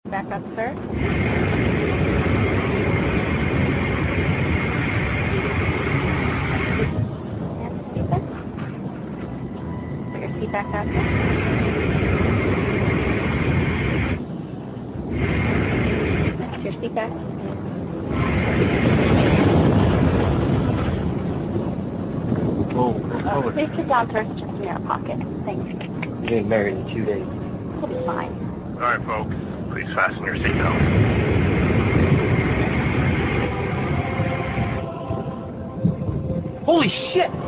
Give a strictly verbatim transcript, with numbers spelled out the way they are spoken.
Back up, sir. And seat back. Put your seat back up. Put your seat back. Whoa, Uh, whoa. please sit down first, just in your pocket. Thanks. I'm getting married in two days. It'll be fine. All right, folks. Please fasten your seatbelt. Holy shit!